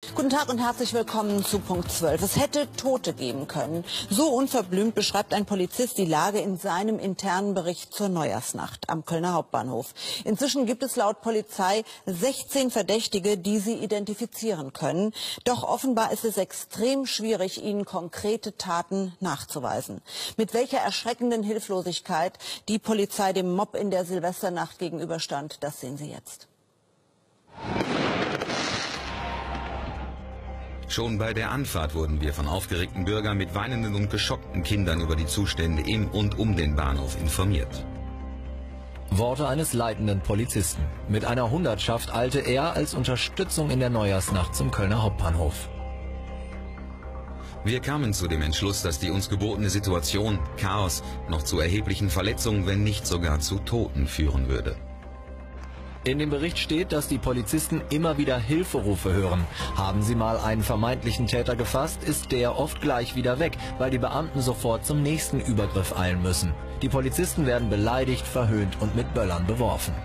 Guten Tag und herzlich willkommen zu Punkt 12. Es hätte Tote geben können. So unverblümt beschreibt ein Polizist die Lage in seinem internen Bericht zur Neujahrsnacht am Kölner Hauptbahnhof. Inzwischen gibt es laut Polizei 16 Verdächtige, die sie identifizieren können. Doch offenbar ist es extrem schwierig, ihnen konkrete Taten nachzuweisen. Mit welcher erschreckenden Hilflosigkeit die Polizei dem Mob in der Silvesternacht gegenüberstand, das sehen Sie jetzt. Schon bei der Anfahrt wurden wir von aufgeregten Bürgern mit weinenden und geschockten Kindern über die Zustände im und um den Bahnhof informiert. Worte eines leitenden Polizisten. Mit einer Hundertschaft eilte er als Unterstützung in der Neujahrsnacht zum Kölner Hauptbahnhof. Wir kamen zu dem Entschluss, dass die uns gebotene Situation, Chaos, noch zu erheblichen Verletzungen, wenn nicht sogar zu Toten führen würde. In dem Bericht steht, dass die Polizisten immer wieder Hilferufe hören. Haben sie mal einen vermeintlichen Täter gefasst, ist der oft gleich wieder weg, weil die Beamten sofort zum nächsten Übergriff eilen müssen. Die Polizisten werden beleidigt, verhöhnt und mit Böllern beworfen.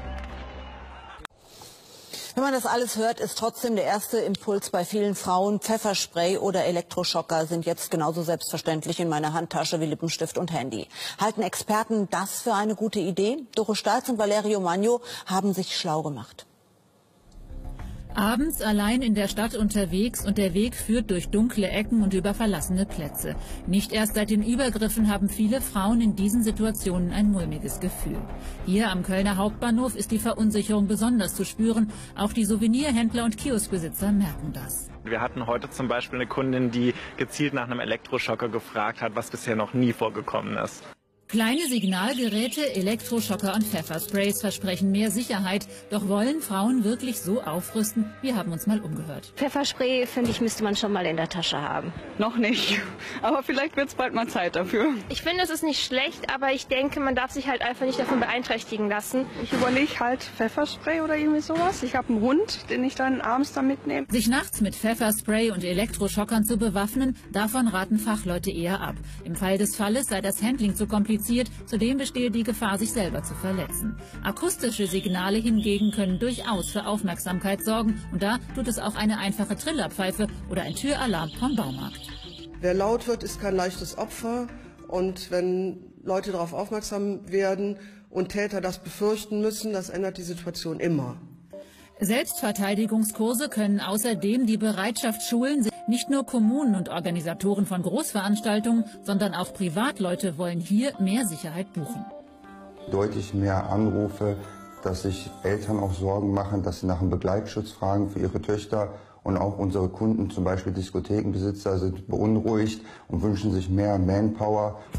Wenn man das alles hört, ist trotzdem der erste Impuls bei vielen Frauen: Pfefferspray oder Elektroschocker sind jetzt genauso selbstverständlich in meiner Handtasche wie Lippenstift und Handy. Halten Experten das für eine gute Idee? Doro Stalz und Valerio Magno haben sich schlau gemacht. Abends allein in der Stadt unterwegs und der Weg führt durch dunkle Ecken und über verlassene Plätze. Nicht erst seit den Übergriffen haben viele Frauen in diesen Situationen ein mulmiges Gefühl. Hier am Kölner Hauptbahnhof ist die Verunsicherung besonders zu spüren. Auch die Souvenirhändler und Kioskbesitzer merken das. Wir hatten heute zum Beispiel eine Kundin, die gezielt nach einem Elektroschocker gefragt hat, was bisher noch nie vorgekommen ist. Kleine Signalgeräte, Elektroschocker und Pfeffersprays versprechen mehr Sicherheit. Doch wollen Frauen wirklich so aufrüsten? Wir haben uns mal umgehört. Pfefferspray, finde ich, müsste man schon mal in der Tasche haben. Noch nicht, aber vielleicht wird es bald mal Zeit dafür. Ich finde, es ist nicht schlecht, aber ich denke, man darf sich halt einfach nicht davon beeinträchtigen lassen. Ich überlege halt Pfefferspray oder irgendwie sowas. Ich habe einen Hund, den ich dann abends da mitnehme. Sich nachts mit Pfefferspray und Elektroschockern zu bewaffnen, davon raten Fachleute eher ab. Im Fall des Falles sei das Handling zu kompliziert. Zudem bestehe die Gefahr, sich selber zu verletzen. Akustische Signale hingegen können durchaus für Aufmerksamkeit sorgen. Und da tut es auch eine einfache Trillerpfeife oder ein Türalarm vom Baumarkt. Wer laut wird, ist kein leichtes Opfer. Und wenn Leute darauf aufmerksam werden und Täter das befürchten müssen, das ändert die Situation immer. Selbstverteidigungskurse können außerdem die Bereitschaft schulen. Nicht nur Kommunen und Organisatoren von Großveranstaltungen, sondern auch Privatleute wollen hier mehr Sicherheit buchen. Deutlich mehr Anrufe, dass sich Eltern auch Sorgen machen, dass sie nach einem Begleitschutz fragen für ihre Töchter. Und auch unsere Kunden, zum Beispiel Diskothekenbesitzer, sind beunruhigt und wünschen sich mehr Manpower.